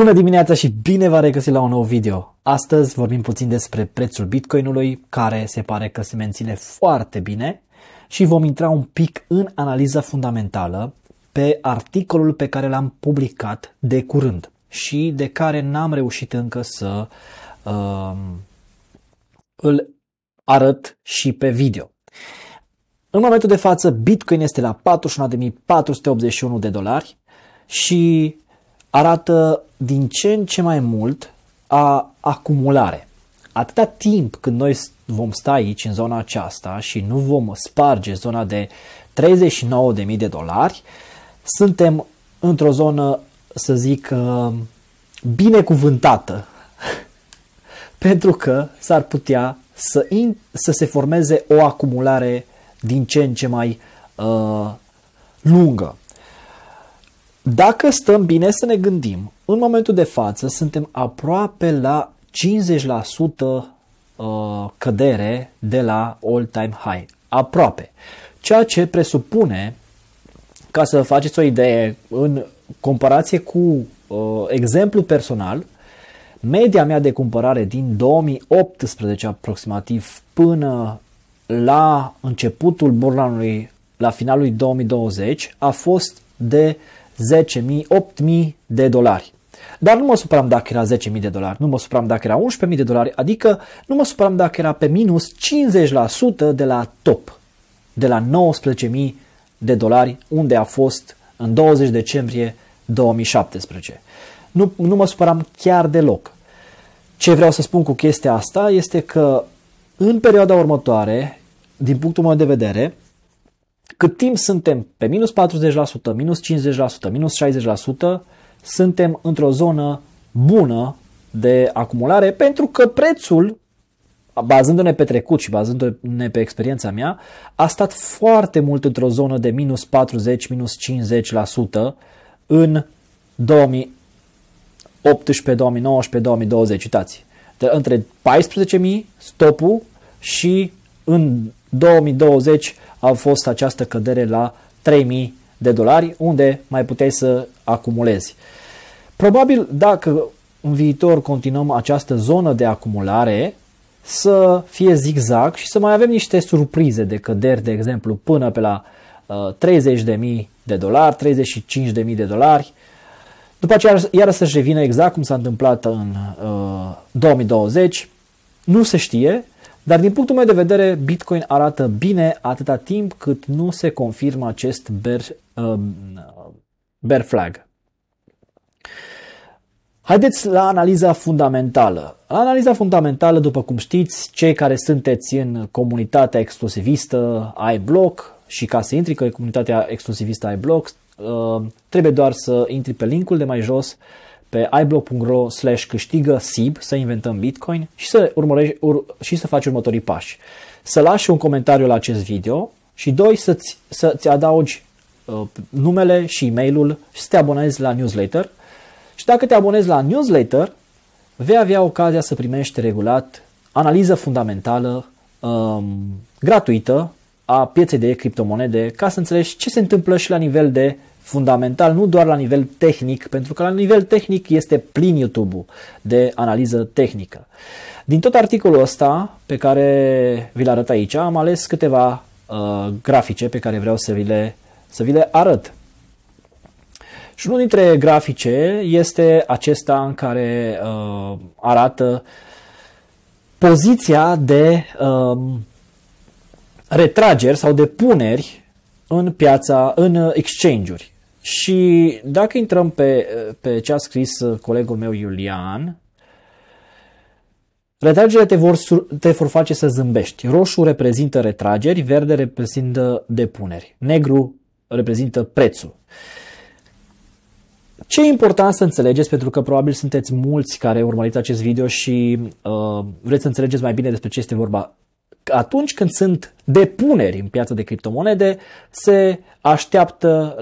Bună dimineața și bine v-am regăsit la un nou video. Astăzi vorbim puțin despre prețul Bitcoinului, care se pare că se menține foarte bine și vom intra un pic în analiza fundamentală pe articolul pe care l-am publicat de curând și de care n-am reușit încă să îl arăt și pe video. În momentul de față, Bitcoin este la 41.481 de dolari și arată din ce în ce mai mult acumulare. Atâta timp când noi vom sta aici în zona aceasta și nu vom sparge zona de 39.000 de dolari, suntem într-o zonă, să zic, binecuvântată. Pentru că s-ar putea să se formeze o acumulare din ce în ce mai lungă. Dacă stăm bine să ne gândim, în momentul de față suntem aproape la 50% cădere de la all-time high. Aproape. Ceea ce presupune, ca să faceți o idee, în comparație cu exemplu personal, media mea de cumpărare din 2018 aproximativ până la începutul bull-run-ului, la finalul 2020, a fost de 10.000, 8.000 de dolari. Dar nu mă supăram dacă era 10.000 de dolari, nu mă supăram dacă era 11.000 de dolari, adică nu mă supăram dacă era pe minus 50% de la top, de la 19.000 de dolari, unde a fost în 20 decembrie 2017. Nu mă supăram chiar deloc. Ce vreau să spun cu chestia asta este că în perioada următoare, din punctul meu de vedere, cât timp suntem pe minus 40%, minus 50%, minus 60%, suntem într-o zonă bună de acumulare, pentru că prețul, bazându-ne pe trecut și bazându-ne pe experiența mea, a stat foarte mult într-o zonă de minus 40, minus 50% în 2018, 2019, 2020, uitați. Între 14.000 stopul și în 2020 a fost această cădere la 3.000 de dolari, unde mai puteai să acumulezi. Probabil dacă în viitor continuăm această zonă de acumulare, să fie zigzag și să mai avem niște surprize de căderi, de exemplu, până pe la 30.000 de dolari, 35.000 de dolari. După aceea iară să-și revină exact cum s-a întâmplat în 2020, nu se știe, dar din punctul meu de vedere Bitcoin arată bine atâta timp cât nu se confirmă acest bear flag. Haideți la analiza fundamentală. La analiza fundamentală, după cum știți, cei care sunteți în comunitatea exclusivistă iBlock și ca să intri în comunitatea exclusivistă iBlock, trebuie doar să intri pe linkul de mai jos pe iblock.ro/câștigă SIB, să inventăm Bitcoin și să faci următorii pași. Să lași un comentariu la acest video și doi, să-ți adaugi numele și e-mailul și să te abonezi la newsletter. Și dacă te abonezi la newsletter, vei avea ocazia să primești regulat analiză fundamentală gratuită a pieței de criptomonede, ca să înțelegi ce se întâmplă și la nivel de fundamental, nu doar la nivel tehnic, pentru că la nivel tehnic este plin YouTube-ul de analiză tehnică. Din tot articolul ăsta pe care vi-l arăt aici, am ales câteva grafice pe care vreau să vi le arăt. Și unul dintre grafice este acesta în care arată poziția de retrageri sau de puneri în piața, în exchange-uri. Și dacă intrăm pe ce a scris colegul meu Iulian, retragerile te vor face să zâmbești. Roșu reprezintă retrageri, verde reprezintă depuneri, negru reprezintă prețul. Ce e important să înțelegeți, pentru că probabil sunteți mulți care urmăriți acest video și vreți să înțelegeți mai bine despre ce este vorba. Atunci când sunt depuneri în piața de criptomonede, se așteaptă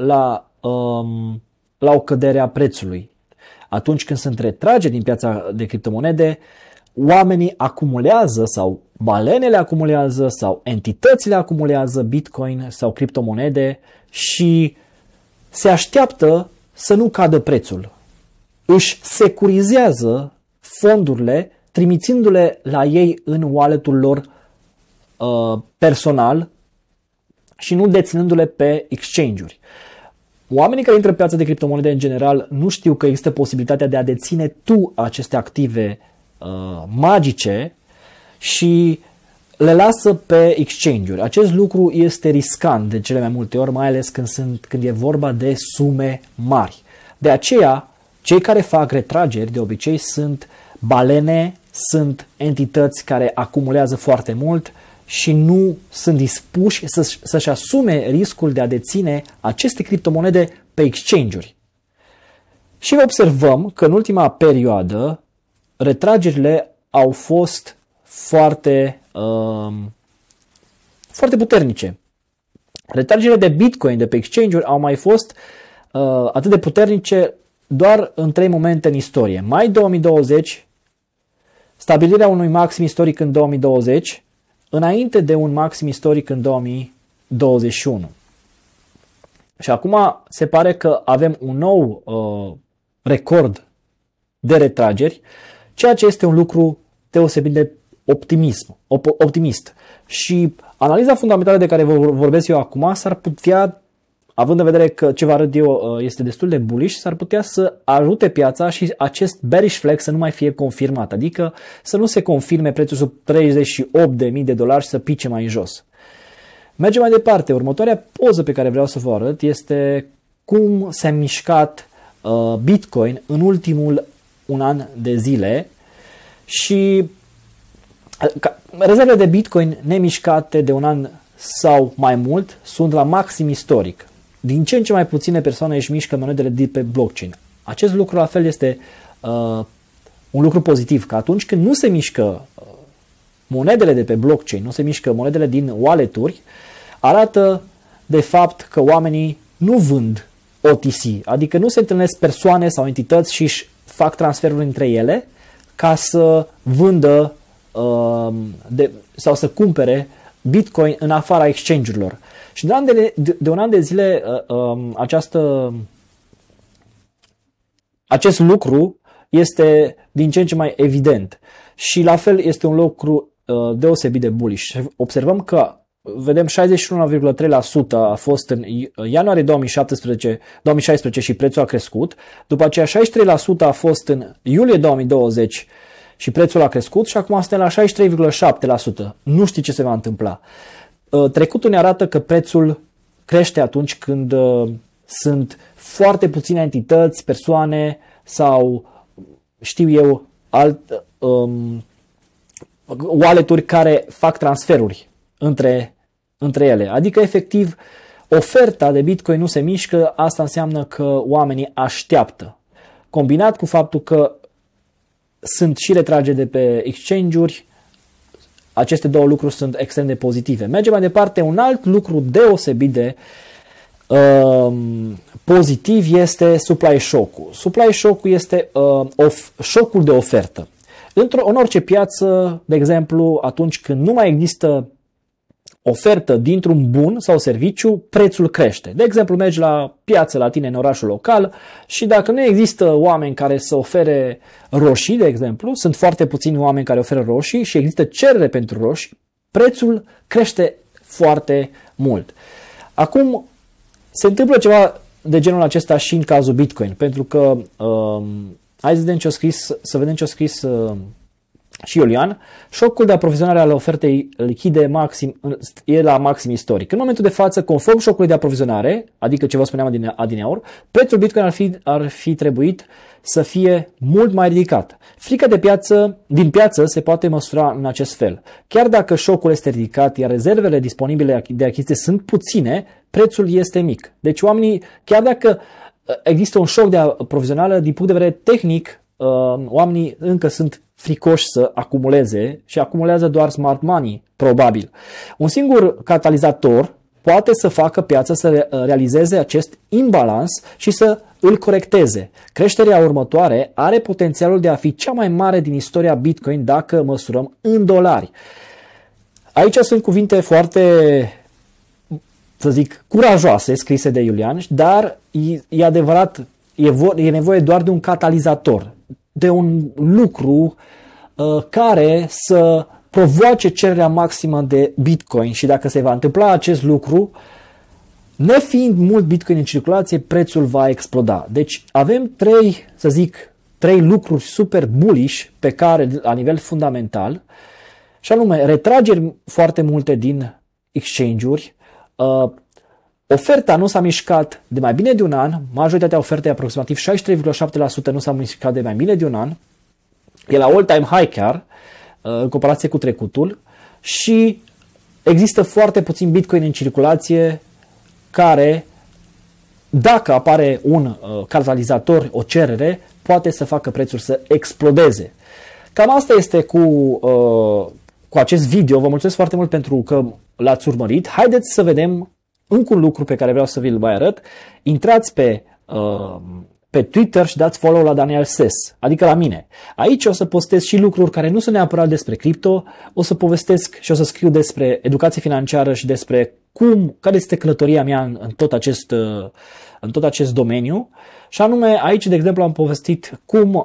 la o cădere a prețului. Atunci când sunt retrageri din piața de criptomonede, oamenii acumulează sau balenele acumulează sau entitățile acumulează Bitcoin sau criptomonede și se așteaptă să nu cadă prețul. își securizează fondurile trimițându-le la ei în wallet-ul lor personal și nu deținându-le pe exchange-uri. Oamenii care intră pe piața de criptomonede în general nu știu că există posibilitatea de a deține tu aceste active magice și le lasă pe exchange-uri. Acest lucru este riscant de cele mai multe ori, mai ales când e vorba de sume mari. De aceea, cei care fac retrageri de obicei sunt balene, sunt entități care acumulează foarte mult și nu sunt dispuși să-și asume riscul de a deține aceste criptomonede pe exchange-uri. Și observăm că în ultima perioadă retragerile au fost foarte puternice. Retragerile de Bitcoin de pe exchange-uri au mai fost atât de puternice doar în 3 momente în istorie. Mai 2020, stabilirea unui maxim istoric în 2020, înainte de un maxim istoric în 2021. Și acum se pare că avem un nou record de retrageri, ceea ce este un lucru deosebit de optimist. Și analiza fundamentală de care vorbesc eu acum s-ar putea, având în vedere că ce vă arăt eu este destul de bullish, s-ar putea să ajute piața și acest bearish flag să nu mai fie confirmat, adică să nu se confirme prețul sub $38.000 și să pice mai în jos. Mergem mai departe. Următoarea poză pe care vreau să vă arăt este cum s-a mișcat Bitcoin în ultimul un an de zile și rezervele de Bitcoin nemișcate de un an sau mai mult sunt la maxim istoric. Din ce în ce mai puține persoane își mișcă monedele de pe blockchain. Acest lucru la fel este un lucru pozitiv, că atunci când nu se mișcă monedele de pe blockchain, nu se mișcă monedele din wallet-uri, arată de fapt că oamenii nu vând OTC, adică nu se întâlnesc persoane sau entități și își fac transferuri între ele ca să vândă sau să cumpere Bitcoin în afara exchange-urilor. Și de un an de zile acest lucru este din ce în ce mai evident. Și la fel este un lucru deosebit de bullish. Observăm că vedem 61,3% a fost în ianuarie 2016 și prețul a crescut. După aceea 63% a fost în iulie 2020 și prețul a crescut și acum suntem la 63,7%. Nu știu ce se va întâmpla. Trecutul ne arată că prețul crește atunci când sunt foarte puține entități, persoane sau știu eu wallet-uri care fac transferuri între ele. Adică efectiv oferta de Bitcoin nu se mișcă, asta înseamnă că oamenii așteaptă. Combinat cu faptul că sunt și retrageri de pe exchange-uri, aceste două lucruri sunt extrem de pozitive. Mergem mai departe, un alt lucru deosebit de pozitiv este supply shock-ul. Supply shock-ul este șocul de ofertă. În orice piață, de exemplu, atunci când nu mai există ofertă dintr-un bun sau serviciu, prețul crește. De exemplu, mergi la piață la tine în orașul local și dacă nu există oameni care să ofere roșii, de exemplu, sunt foarte puțini oameni care oferă roșii și există cerere pentru roșii, prețul crește foarte mult. Acum, se întâmplă ceva de genul acesta și în cazul Bitcoin, pentru că hai să vedem ce a scris și Iulian. Șocul de aprovizionare al ofertei lichide e la maxim istoric. În momentul de față, conform șocului de aprovizionare, adică ce vă spuneam adineauri, prețul Bitcoin ar fi trebuit să fie mult mai ridicat. Frica din piață se poate măsura în acest fel. Chiar dacă șocul este ridicat, iar rezervele disponibile de achiziție sunt puține, prețul este mic. Deci oamenii, chiar dacă există un șoc de aprovizionare, din punct de vedere tehnic, oamenii încă sunt fricoși să acumuleze și acumulează doar smart money, probabil. Un singur catalizator poate să facă piața să realizeze acest imbalans și să îl corecteze. Creșterea următoare are potențialul de a fi cea mai mare din istoria Bitcoin dacă măsurăm în dolari. Aici sunt cuvinte foarte, să zic, curajoase scrise de Iulian, dar e adevărat, e nevoie doar de un catalizator, de un lucru care să provoace cererea maximă de Bitcoin și dacă se va întâmpla acest lucru, nefiind mult Bitcoin în circulație, prețul va exploda. Deci avem trei lucruri super bullish pe care, la nivel fundamental, și anume retrageri foarte multe din exchange-uri, oferta nu s-a mișcat de mai bine de un an, majoritatea ofertei, aproximativ 63,7%, nu s-a mișcat de mai bine de un an, e la all-time high chiar, în comparație cu trecutul, și există foarte puțin Bitcoin în circulație care, dacă apare un catalizator, o cerere, poate să facă prețul să explodeze. Cam asta este cu acest video. Vă mulțumesc foarte mult pentru că l-ați urmărit. Haideți să vedem încă un lucru pe care vreau să vi-l mai arăt. Intrați pe Twitter și dați follow la Daniel Ses, adică la mine. Aici o să postez și lucruri care nu sunt neapărat despre cripto, o să povestesc și o să scriu despre educație financiară și despre care este călătoria mea în tot acest domeniu. Și anume, aici, de exemplu, am povestit cum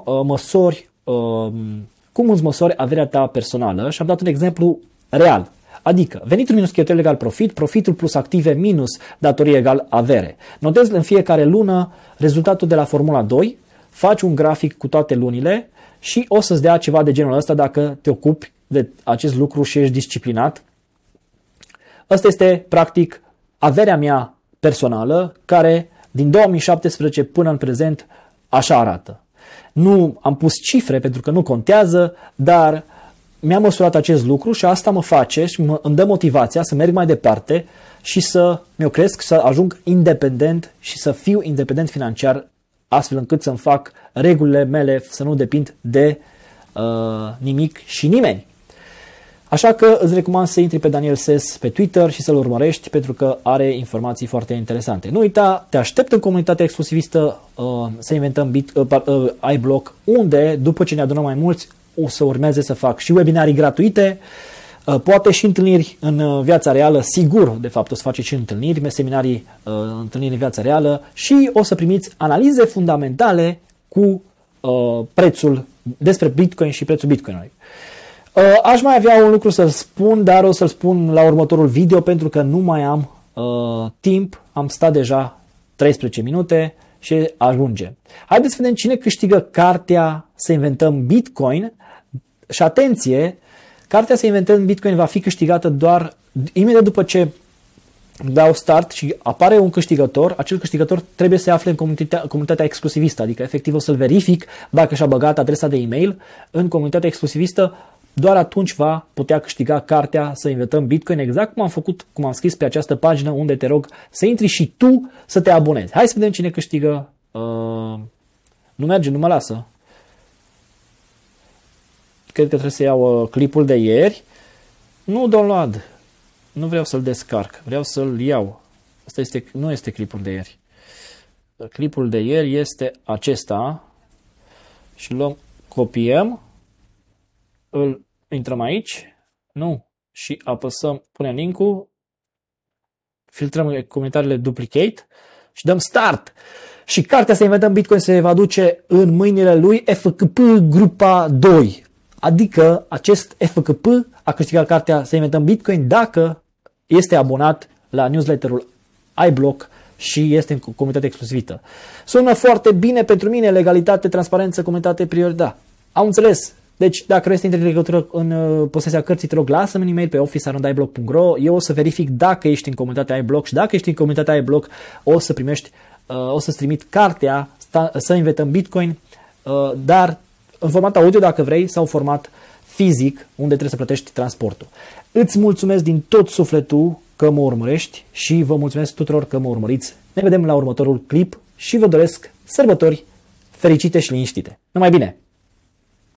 îți măsori averea ta personală și am dat un exemplu real. Adică, venitul minus cheltuieli egal profit, profitul plus active minus datorie egal avere. Notezi în fiecare lună rezultatul de la Formula 2, faci un grafic cu toate lunile și o să-ți dea ceva de genul ăsta dacă te ocupi de acest lucru și ești disciplinat. Asta este, practic, averea mea personală, care din 2017 până în prezent așa arată. Nu am pus cifre pentru că nu contează, dar mi-am măsurat acest lucru și asta mă face și îmi dă motivația să merg mai departe și să mi-o cresc, să ajung independent și să fiu independent financiar, astfel încât să-mi fac regulile mele, să nu depind de nimic și nimeni. Așa că îți recomand să intri pe Daniel Ses pe Twitter și să-l urmărești pentru că are informații foarte interesante. Nu uita, te aștept în comunitatea exclusivistă să inventăm iBlock, unde după ce ne adunăm mai mulți o să urmeze să fac și webinarii gratuite, poate și întâlniri în viața reală, sigur, de fapt o să faceți și întâlniri, seminarii, întâlniri în viața reală și o să primiți analize fundamentale cu prețul, despre Bitcoin și prețul Bitcoinului. Aș mai avea un lucru să-l spun, dar o să-l spun la următorul video pentru că nu mai am timp, am stat deja 13 minute și ajunge. Haideți să vedem cine câștigă cartea Să inventăm Bitcoin și atenție, cartea Să inventăm Bitcoin va fi câștigată doar imediat după ce dau start și apare un câștigător. Acel câștigător trebuie să se afle în comunitatea exclusivistă, adică efectiv o să-l verific dacă și-a băgat adresa de e-mail în comunitatea exclusivistă. Doar atunci va putea câștiga cartea Să inventăm Bitcoin, exact cum am făcut, cum am scris pe această pagină unde te rog să intri și tu să te abonezi. Hai să vedem cine câștigă. Nu merge, nu mă lasă. Cred că trebuie să iau clipul de ieri. Nu download. Nu vreau să-l descarc. Vreau să-l iau. Asta nu este clipul de ieri. Clipul de ieri este acesta. Și luăm, copiem. Îl intrăm aici. Nu. Și apăsăm, punem link-ul. Filtrăm comentariile duplicate. Și dăm start. Și cartea Să inventăm Bitcoin se va duce în mâinile lui FKP Grupa 2. Adică acest FKP a câștigat cartea Să inventăm Bitcoin dacă este abonat la newsletterul iBlock și este în comunitate exclusivită. Sună foarte bine pentru mine, legalitate, transparență, comunitate, prioritate. Am înțeles. Deci, dacă vrei să intri în legătură în posesia cărții, te rog, lasă-mi un e-mail pe office@iblock.ro. Eu o să verific dacă ești în comunitatea iBlock și dacă ești în comunitatea iBlock o să primești, o să-ți trimit cartea Să inventăm Bitcoin, dar în format audio dacă vrei sau format fizic unde trebuie să plătești transportul. Îți mulțumesc din tot sufletul că mă urmărești și vă mulțumesc tuturor că mă urmăriți. Ne vedem la următorul clip și vă doresc sărbători fericite și liniștite. Numai bine!